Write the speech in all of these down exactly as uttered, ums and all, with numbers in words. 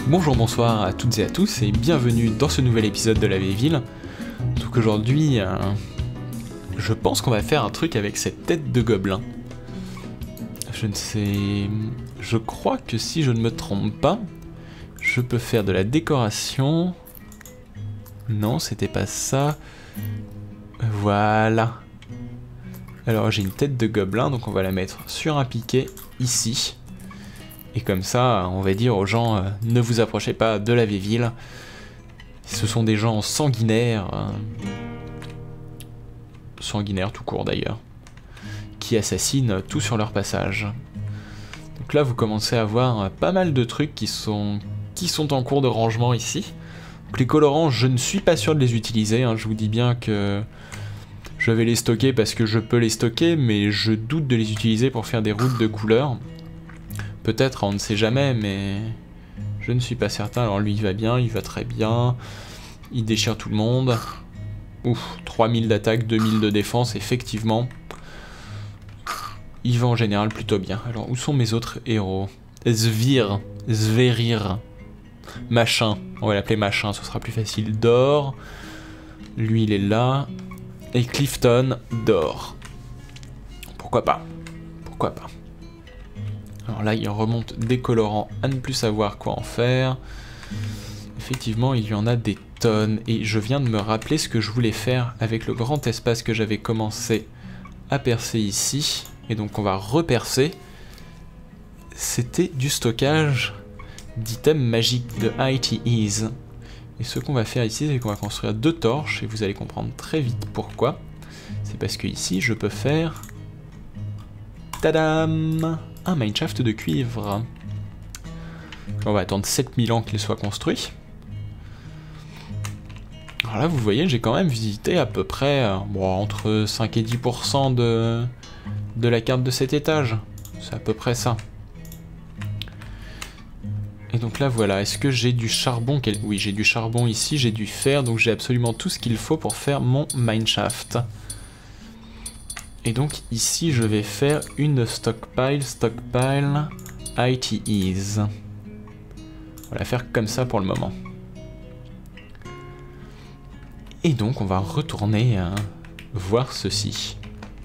Bonjour, bonsoir à toutes et à tous et bienvenue dans ce nouvel épisode de la vieille ville. Donc aujourd'hui, euh, je pense qu'on va faire un truc avec cette tête de gobelin. Je ne sais... Je crois que si je ne me trompe pas, je peux faire de la décoration... Non, c'était pas ça. Voilà. Alors j'ai une tête de gobelin, donc on va la mettre sur un piquet, ici. Et comme ça, on va dire aux gens, euh, ne vous approchez pas de la vieille ville. Ce sont des gens sanguinaires, euh, sanguinaires tout court d'ailleurs, qui assassinent tout sur leur passage. Donc là, vous commencez à voir pas mal de trucs qui sont, qui sont en cours de rangement ici. Donc les colorants, je ne suis pas sûr de les utiliser, hein, je vous dis bien que je vais les stocker parce que je peux les stocker, mais je doute de les utiliser pour faire des routes de couleurs. Peut-être, on ne sait jamais, mais je ne suis pas certain. Alors lui, il va bien, il va très bien. Il déchire tout le monde. Ouf, trois mille d'attaque, deux mille de défense, effectivement. Il va en général plutôt bien. Alors, où sont mes autres héros? Svir, Sverir, Machin. On va l'appeler Machin, ce sera plus facile. Dor. Lui, il est là. Et Clifton, Dor. Pourquoi pas? Pourquoi pas? Alors là, il remonte des colorants à ne plus savoir quoi en faire. Effectivement, il y en a des tonnes. Et je viens de me rappeler ce que je voulais faire avec le grand espace que j'avais commencé à percer ici. Et donc on va repercer. C'était du stockage d'items magiques, de I T Es. Et ce qu'on va faire ici, c'est qu'on va construire deux torches. Et vous allez comprendre très vite pourquoi. C'est parce que ici, je peux faire... Tadam! Un mineshaft de cuivre. On va attendre sept mille ans qu'il soit construit. Alors là, vous voyez, j'ai quand même visité à peu près euh, bon, entre cinq et dix pour cent de, de la carte de cet étage. C'est à peu près ça. Et donc là, voilà. Est-ce que j'ai du charbon? Quel... Oui, j'ai du charbon ici, j'ai du fer, donc j'ai absolument tout ce qu'il faut pour faire mon mineshaft. Et donc ici je vais faire une stockpile, stockpile, I T Es. On va la faire comme ça pour le moment. Et donc on va retourner euh, voir ceci.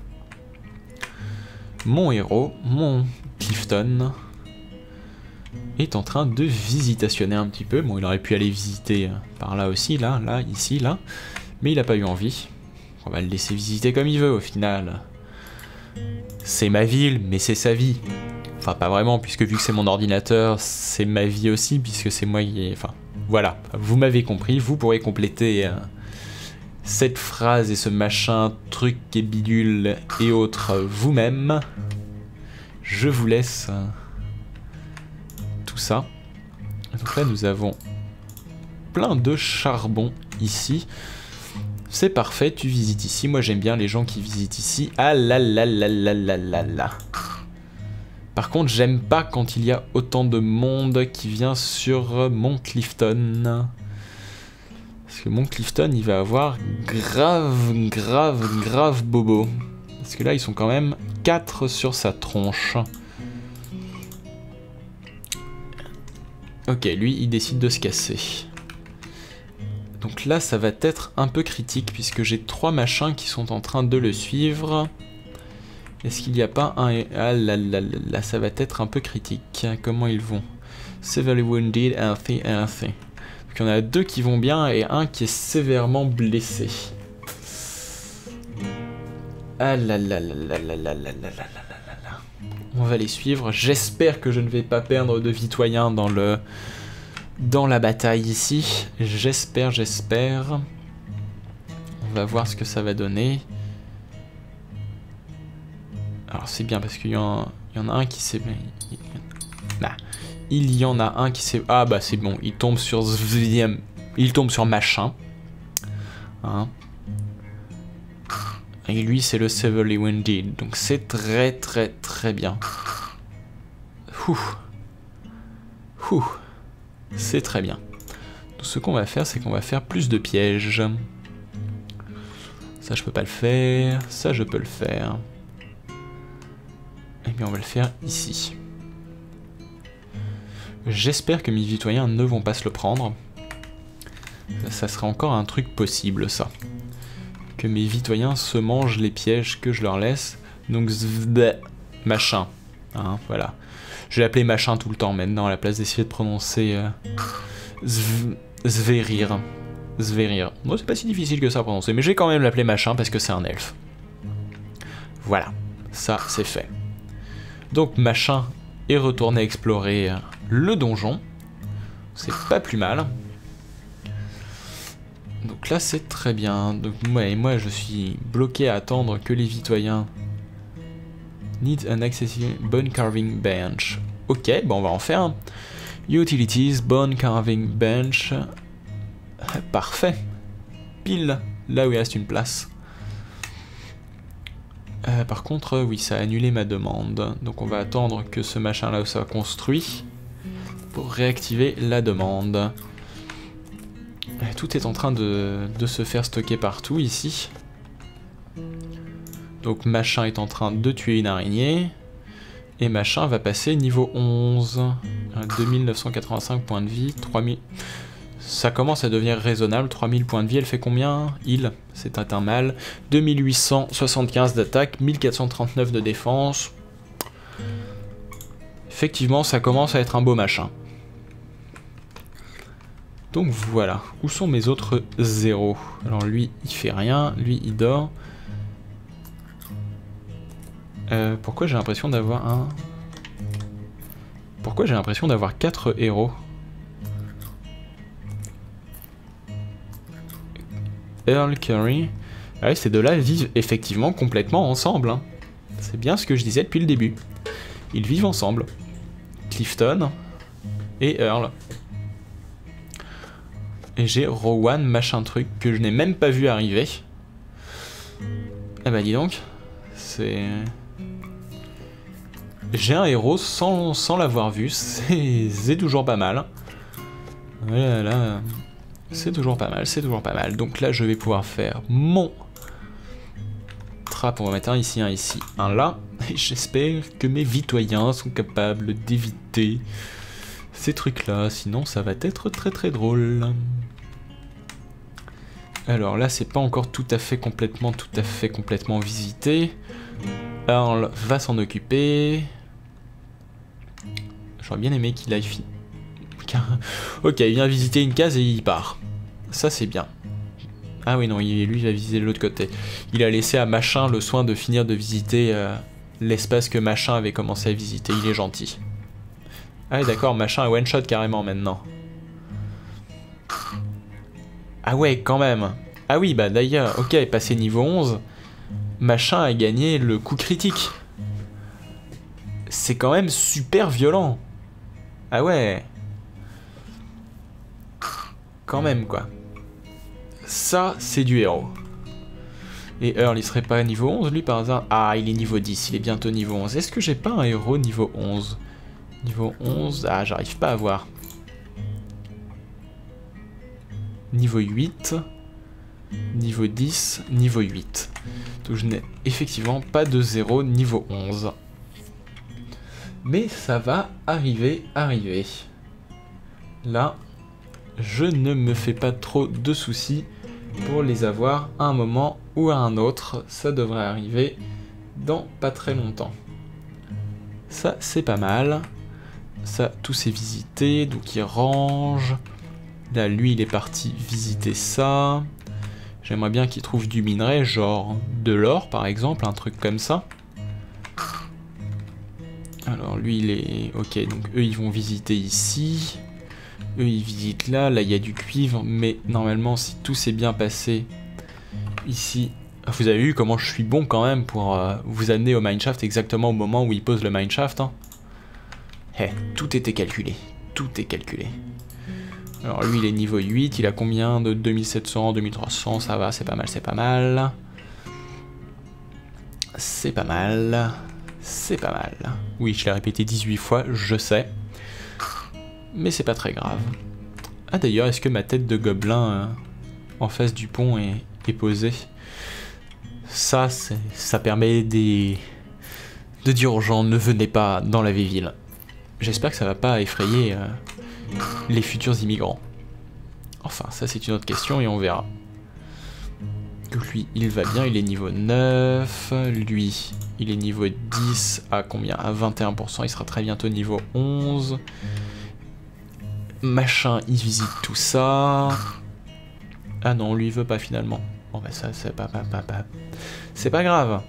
Mon héros, mon Clifton, est en train de visitationner un petit peu. Bon, il aurait pu aller visiter euh, par là aussi, là, là, ici, là. Mais il n'a pas eu envie. On va le laisser visiter comme il veut au final. C'est ma ville, mais c'est sa vie. Enfin, pas vraiment, puisque vu que c'est mon ordinateur, c'est ma vie aussi, puisque c'est moi qui ai... Enfin, voilà, vous m'avez compris, vous pourrez compléter euh, cette phrase et ce machin, truc et bidule et autres vous-même. Je vous laisse euh, tout ça. Donc là, nous avons plein de charbon ici. C'est parfait, tu visites ici. Moi, j'aime bien les gens qui visitent ici. Ah là là là là là là là. Par contre, j'aime pas quand il y a autant de monde qui vient sur mon Clifton. Parce que mon Clifton, il va avoir grave, grave, grave bobo. Parce que là, ils sont quand même quatre sur sa tronche. Ok, lui, il décide de se casser. Donc là, ça va être un peu critique, puisque j'ai trois machins qui sont en train de le suivre. Est-ce qu'il n'y a pas un... Ah là là là là, ça va être un peu critique. Comment ils vont? Severely wounded, healthy, healthy. Donc il y en a deux qui vont bien, et un qui est sévèrement blessé. Ah là là là là là là là là là là là. On va les suivre. J'espère que je ne vais pas perdre de vitoyens dans le... dans la bataille ici. J'espère, j'espère. On va voir ce que ça va donner. Alors c'est bien parce qu'il y, y en a un qui s'est... Bah, il y en a un qui s'est... Ah bah c'est bon, il tombe sur... Il tombe sur machin. Hein. Et lui c'est le Severely Wounded. Donc c'est très très très bien. Ouh. Ouh. C'est très bien. Donc ce qu'on va faire, c'est qu'on va faire plus de pièges. Ça, je peux pas le faire. Ça, je peux le faire. Et bien, on va le faire ici. J'espère que mes citoyens ne vont pas se le prendre. Ça serait encore un truc possible, ça. Que mes citoyens se mangent les pièges que je leur laisse. Donc, zvd, machin. Hein, voilà. Je vais l'appeler machin tout le temps maintenant, à la place d'essayer de prononcer... Euh, zv, zverir. Zverir. Bon, c'est pas si difficile que ça à prononcer, mais je vais quand même l'appeler machin parce que c'est un elfe. Voilà. Ça, c'est fait. Donc, machin est retourné explorer le donjon. C'est pas plus mal. Donc là, c'est très bien. Donc moi, et moi, je suis bloqué à attendre que les citoyens need an accessible bone carving bench. Ok, bon, on va en faire un. Utilities, bone carving bench. Parfait. Pile là où il reste une place. Euh, par contre, oui, ça a annulé ma demande. Donc on va attendre que ce machin-là soit construit pour réactiver la demande. Tout est en train de, de se faire stocker partout ici. Donc machin est en train de tuer une araignée. Et machin va passer niveau onze. deux mille neuf cent quatre-vingt-cinq points de vie. trois mille... Ça commence à devenir raisonnable. trois mille points de vie, elle fait combien? Il, c'est un mal. deux mille huit cent soixante-quinze d'attaque, mille quatre cent trente-neuf de défense. Effectivement, ça commence à être un beau machin. Donc voilà, où sont mes autres zéros? Alors lui, il fait rien, lui, il dort. Euh, pourquoi j'ai l'impression d'avoir un... Pourquoi j'ai l'impression d'avoir quatre héros? Earl Curry. Ah ouais, ces deux-là vivent effectivement complètement ensemble. Hein. C'est bien ce que je disais depuis le début. Ils vivent ensemble. Clifton et Earl. Et j'ai Rowan machin truc que je n'ai même pas vu arriver. Eh bah dis donc, c'est... J'ai un héros sans, sans l'avoir vu, c'est toujours pas mal. Voilà, là, c'est toujours pas mal, c'est toujours pas mal. Donc là, je vais pouvoir faire mon trappe. On va mettre un ici, un ici, un là. Et j'espère que mes citoyens sont capables d'éviter ces trucs-là. Sinon, ça va être très très drôle. Alors là, c'est pas encore tout à fait complètement, tout à fait complètement visité. Earl va s'en occuper. J'aurais bien aimé qu'il aille... Fi... Ok, il vient visiter une case et il part. Ça, c'est bien. Ah oui, non, il, lui, il va visiter de l'autre côté. Il a laissé à Machin le soin de finir de visiter euh, l'espace que Machin avait commencé à visiter. Il est gentil. Ah oui, d'accord, Machin est one-shot carrément maintenant. Ah ouais, quand même. Ah oui, bah d'ailleurs, ok, passé niveau onze, Machin a gagné le coup critique. C'est quand même super violent. Ah ouais. Quand même, quoi. Ça, c'est du héros. Et Earl, il serait pas niveau onze, lui, par hasard? Ah, il est niveau dix, il est bientôt niveau onze. Est-ce que j'ai pas un héros niveau onze? Niveau onze... Ah, j'arrive pas à voir. Niveau huit... Niveau dix, niveau huit. Donc je n'ai effectivement pas de zéro niveau onze. Mais ça va arriver, arriver. Là, je ne me fais pas trop de soucis pour les avoir à un moment ou à un autre. Ça devrait arriver dans pas très longtemps. Ça, c'est pas mal. Ça, tout c'est visité, donc il range. Là, lui, il est parti visiter ça. J'aimerais bien qu'il trouve du minerai, genre de l'or par exemple, un truc comme ça. Alors lui il est... Ok, donc eux ils vont visiter ici. Eux ils visitent là, là il y a du cuivre, mais normalement si tout s'est bien passé ici... Vous avez vu comment je suis bon quand même pour euh, vous amener au mineshaft exactement au moment où il pose le mineshaft. Hein. Hey, tout était calculé, tout est calculé. Alors lui il est niveau huit, il a combien de deux mille sept cents, deux mille trois cents, ça va, c'est pas mal, c'est pas mal. C'est pas mal, c'est pas mal. Oui, je l'ai répété dix-huit fois, je sais. Mais c'est pas très grave. Ah d'ailleurs, est-ce que ma tête de gobelin euh, en face du pont est, est posée? Ça, ça permet des... de dire aux gens, ne venez pas dans la vieille ville. j'espère que ça va pas effrayer euh, les futurs immigrants. Enfin, ça c'est une autre question et on verra. Lui, il va bien, il est niveau neuf. Lui, il est niveau dix à combien? À vingt et un pour cent, il sera très bientôt niveau onze. Machin, il visite tout ça. Ah non, lui il veut pas finalement. Bon bah ça, c'est pas, pas, pas, pas... c'est pas grave.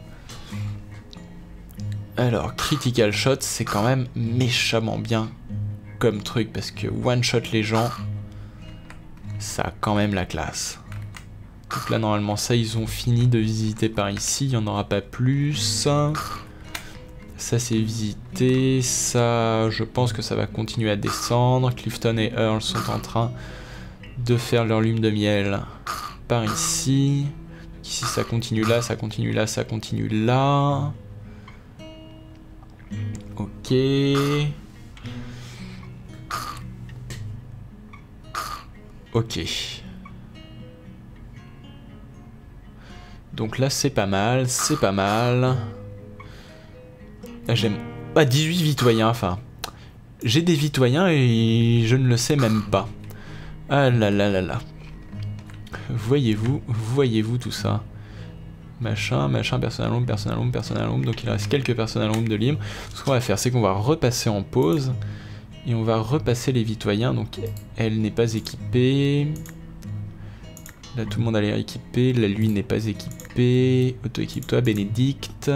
Alors, Critical Shot, c'est quand même méchamment bien comme truc, parce que one-shot les gens, ça a quand même la classe. Donc là, normalement, ça, ils ont fini de visiter par ici, il n'y en aura pas plus. Ça, c'est visité. Ça, je pense que ça va continuer à descendre. Clifton et Earl sont en train de faire leur lune de miel par ici. Ici, ça continue là, ça continue là, ça continue là. Ok. Ok. Donc là, c'est pas mal, c'est pas mal. J'aime... Ah, dix-huit vitoyens, enfin... J'ai des vitoyens et je ne le sais même pas. Ah là là là là. Voyez-vous, voyez-vous tout ça. Machin, machin, personnel home, personnel home, personnel home. Donc il reste quelques personnel home de libre. Ce qu'on va faire, c'est qu'on va repasser en pause. Et on va repasser les vitoyens. Donc elle n'est pas équipée. Là tout le monde a l'air équipé. Là lui n'est pas équipé. Auto-équipe-toi, Bénédicte.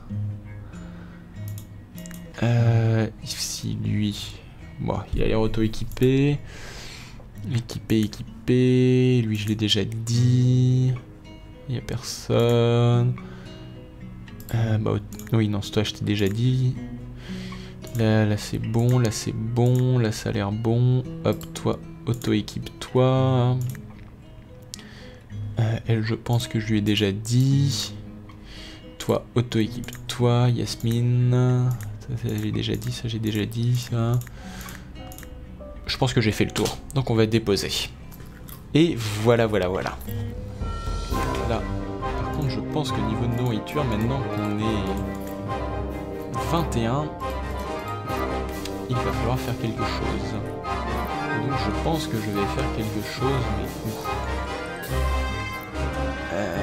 Euh, ici lui. Bon, il a l'air auto-équipé. Équipé, équipé. Lui je l'ai déjà dit. Il n'y a personne. Euh, bah, oui, non, toi je t'ai déjà dit. Là, là c'est bon, là c'est bon, là ça a l'air bon. Hop, toi, auto-équipe-toi. Euh, elle, je pense que je lui ai déjà dit. Toi, auto-équipe-toi, Yasmine. Ça, ça j'ai déjà dit, ça j'ai déjà dit, ça. Je pense que j'ai fait le tour. Donc on va déposer. Et voilà, voilà, voilà. Là, par contre, je pense que niveau de nourriture, maintenant qu'on est vingt et un, il va falloir faire quelque chose. Et donc je pense que je vais faire quelque chose, mais ouf. Euh...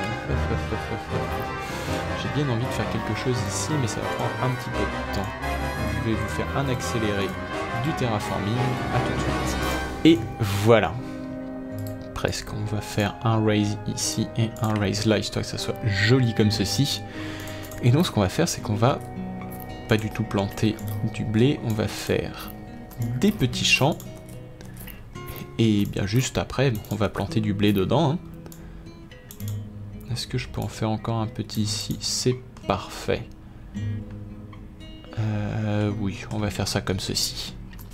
J'ai bien envie de faire quelque chose ici, mais ça va prendre un petit peu de temps. Je vais vous faire un accéléré du terraforming. À tout de suite. Et voilà. Presque, on va faire un raise ici et un raise là, histoire que ça soit joli comme ceci. Et donc ce qu'on va faire, c'est qu'on va pas du tout planter du blé, on va faire des petits champs. Et bien juste après, on va planter du blé dedans. Hein. Est-ce que je peux en faire encore un petit ici? C'est parfait. Euh, oui, on va faire ça comme ceci.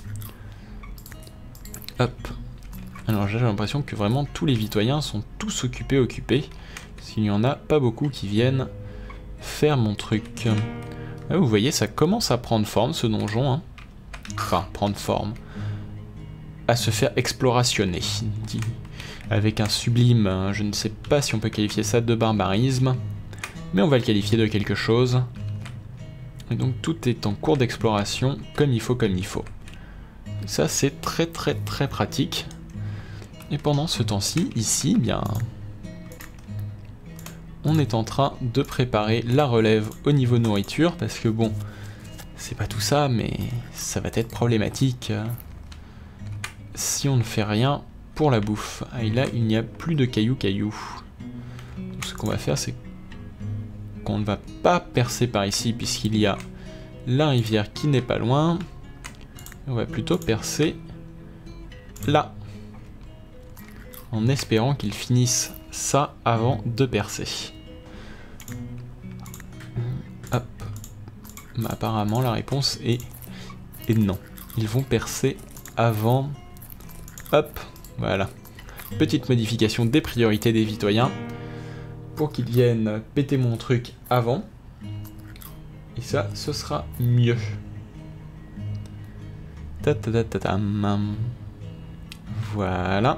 Hop. Alors j'ai l'impression que vraiment tous les vitoyens sont tous occupés, occupés. Parce qu'il n'y en a pas beaucoup qui viennent faire mon truc. Là, vous voyez, ça commence à prendre forme ce donjon. Hein. Enfin, prendre forme. À se faire explorationner. Avec un sublime, je ne sais pas si on peut qualifier ça de barbarisme. Mais on va le qualifier de quelque chose. Et donc tout est en cours d'exploration comme il faut, comme il faut. Ça c'est très très très pratique. Et pendant ce temps-ci, ici, bien, on est en train de préparer la relève au niveau nourriture, parce que bon, c'est pas tout ça, mais ça va être problématique si on ne fait rien pour la bouffe. Ah, et là, il n'y a plus de cailloux cailloux. Donc, ce qu'on va faire, c'est qu'on ne va pas percer par ici, puisqu'il y a la rivière qui n'est pas loin. On va plutôt percer là. En espérant qu'ils finissent ça avant de percer. Hop. Bah, apparemment, la réponse est... est non. Ils vont percer avant... Hop, voilà. Petite modification des priorités des vitoyens. Pour qu'ils viennent péter mon truc avant. Et ça, ce sera mieux. Ta ta ta ta ta. Voilà.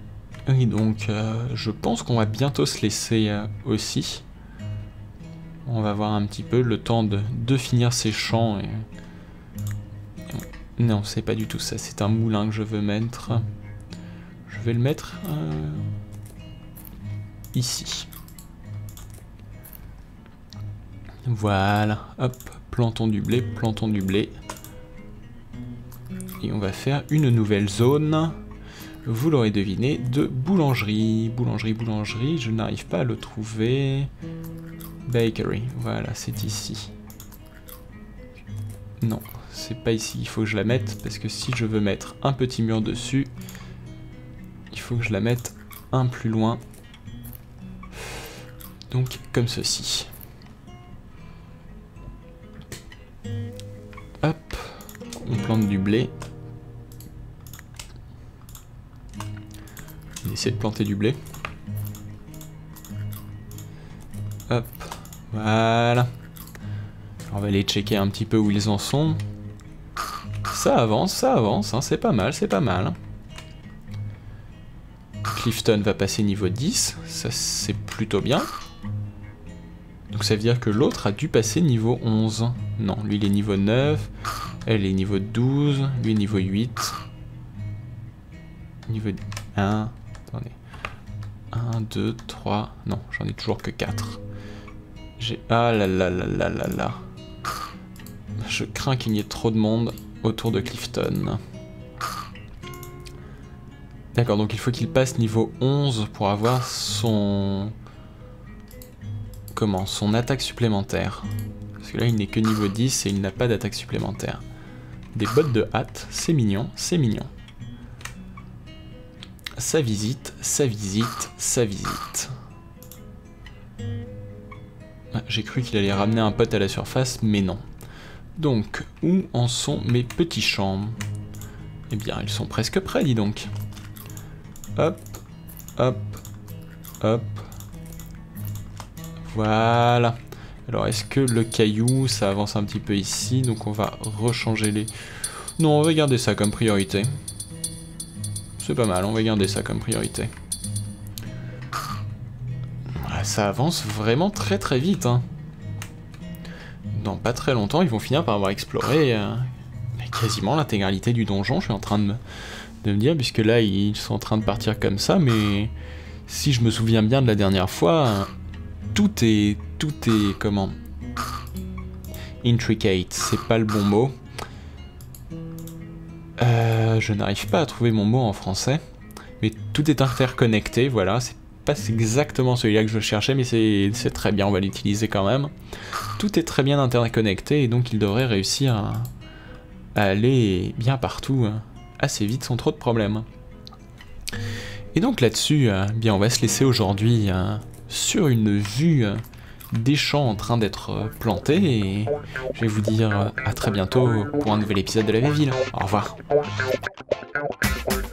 Et donc, euh, je pense qu'on va bientôt se laisser euh, aussi. On va voir un petit peu le temps de, de finir ces champs. Et... Non, c'est pas du tout ça. C'est un moulin que je veux mettre. Je vais le mettre euh, ici. Voilà. Hop. Plantons du blé, plantons du blé. Et on va faire une nouvelle zone. Vous l'aurez deviné, de boulangerie. Boulangerie, boulangerie. Je n'arrive pas à le trouver. Bakery. Voilà, c'est ici. Non, c'est pas ici. Il faut que je la mette. Parce que si je veux mettre un petit mur dessus, il faut que je la mette un plus loin. Donc, comme ceci. Hop. On plante du blé. On essaie de planter du blé. Hop. Voilà. On va aller checker un petit peu où ils en sont. Ça avance, ça avance, hein, c'est pas mal, c'est pas mal. Hein. Clifton va passer niveau dix, ça c'est plutôt bien. Donc ça veut dire que l'autre a dû passer niveau onze. Non, lui il est niveau neuf, elle est niveau douze, lui niveau huit. Niveau un, attendez. un, deux, trois, non, j'en ai toujours que quatre. J'ai... Ah là là là là là là. Je crains qu'il n'y ait trop de monde autour de Clifton. D'accord, donc il faut qu'il passe niveau onze pour avoir son... Comment? Son attaque supplémentaire. Parce que là, il n'est que niveau dix et il n'a pas d'attaque supplémentaire. Des bottes de hâte, c'est mignon, c'est mignon. Sa visite, sa visite, sa visite. Ah, j'ai cru qu'il allait ramener un pote à la surface, mais non. Donc, où en sont mes petits champs? Eh bien, ils sont presque prêts, dis donc. Hop, hop, hop. Voilà. Alors, est-ce que le caillou, ça avance un petit peu ici? Donc, on va rechanger les... Non, on va garder ça comme priorité. C'est pas mal, on va garder ça comme priorité. Ouais, ça avance vraiment très très vite, hein. Dans pas très longtemps, ils vont finir par avoir exploré euh, quasiment l'intégralité du donjon, je suis en train de me, de me dire, puisque là, ils sont en train de partir comme ça, mais si je me souviens bien de la dernière fois, euh, tout est... tout est... comment? Intricate, c'est pas le bon mot. Euh, je n'arrive pas à trouver mon mot en français, mais tout est interconnecté, voilà, c'est pas exactement celui-là que je cherchais, mais c'est très bien, on va l'utiliser quand même. Tout est très bien interconnecté, et donc il devrait réussir à, à aller bien partout, assez vite, sans trop de problèmes. Et donc là-dessus, euh, bien on va se laisser aujourd'hui euh, sur une vue euh, des champs en train d'être plantés, et je vais vous dire à très bientôt pour un nouvel épisode de La Vraie Ville. Au revoir.